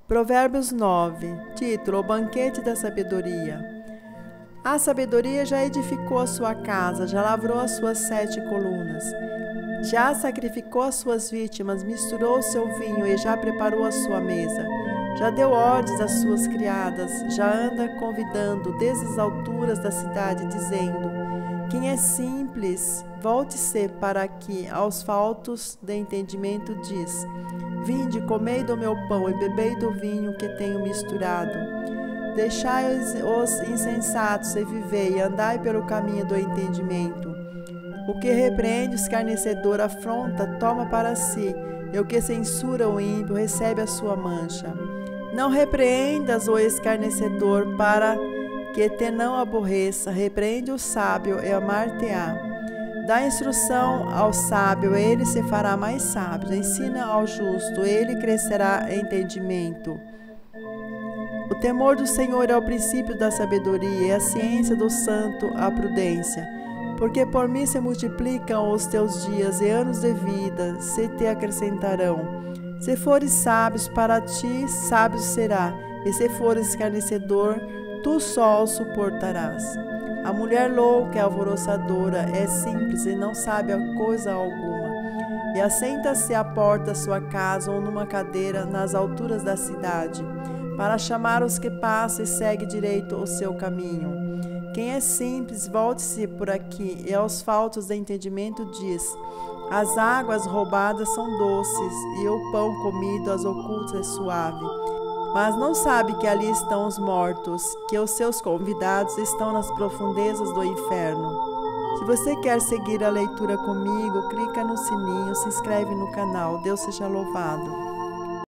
Provérbios 9. Título: O banquete da sabedoria. A sabedoria já edificou a sua casa, já lavrou as suas 7 colunas. Já sacrificou as suas vítimas, misturou o seu vinho e já preparou a sua mesa. Já deu ordens às suas criadas, já anda convidando desde as alturas da cidade, dizendo: quem é simples, volte-se para aqui. Aos faltos de entendimento diz: vinde, comei do meu pão e bebei do vinho que tenho misturado. Deixai os insensatos e vivei, andai pelo caminho do entendimento. O que repreende o escarnecedor afronta, toma para si, e o que censura o ímpio recebe a sua mancha. Não repreendas o escarnecedor para que te não aborreça, repreende o sábio e amar-te-á. Dá instrução ao sábio, ele se fará mais sábio. Ensina ao justo, ele crescerá em entendimento. O temor do Senhor é o princípio da sabedoria, e a ciência do santo a prudência. Porque por mim se multiplicam os teus dias, e anos de vida se te acrescentarão. Se fores sábios, para ti sábio será, e se fores escarnecedor, tu só o suportarás. A mulher louca e alvoroçadora é simples e não sabe a coisa alguma, e assenta-se à porta da sua casa ou numa cadeira nas alturas da cidade, para chamar os que passam e segue direito o seu caminho. Quem é simples, volte-se por aqui, e aos faltos de entendimento diz: as águas roubadas são doces, e o pão comido às ocultas é suave. Mas não sabe que ali estão os mortos, que os seus convidados estão nas profundezas do inferno. Se você quer seguir a leitura comigo, clica no sininho, se inscreve no canal. Deus seja louvado.